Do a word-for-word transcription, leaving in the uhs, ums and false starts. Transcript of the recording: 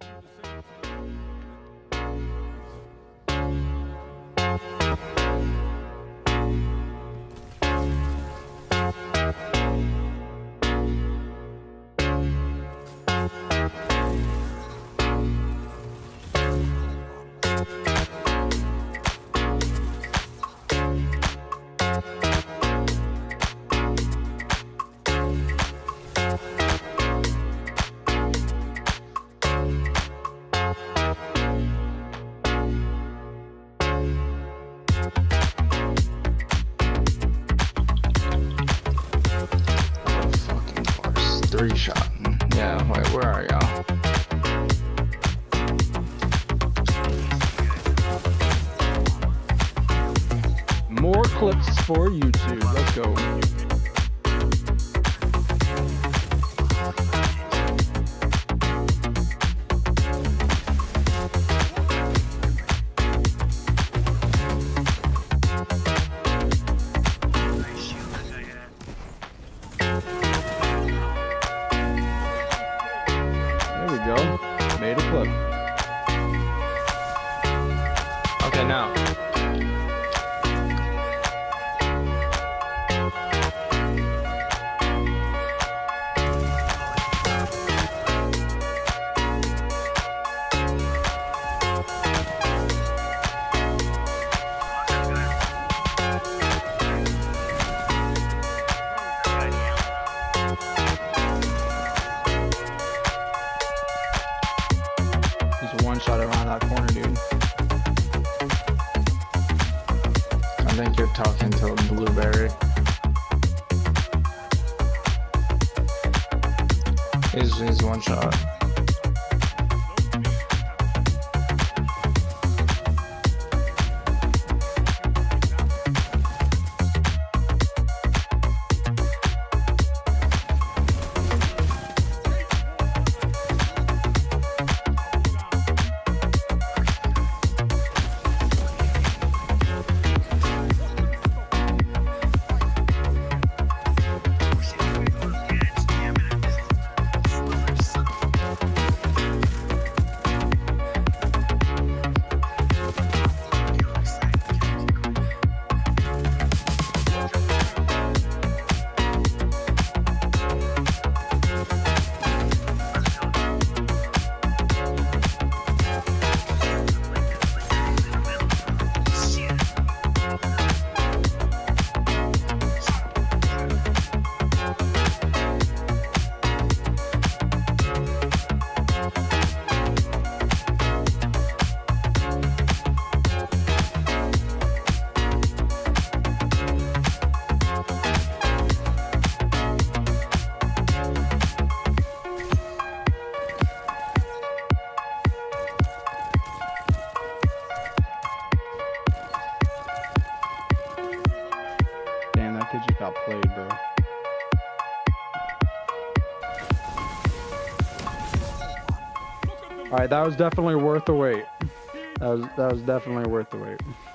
Three shot. Yeah, wait, where are y'all? More clips for YouTube. Let's go. Go. Made a clip. Okay, now. One shot around that corner, dude. I think you're talking to a blueberry. He's, he's one shot. Kid just got played, bro. All right, that was definitely worth the wait. That was that was definitely worth the wait.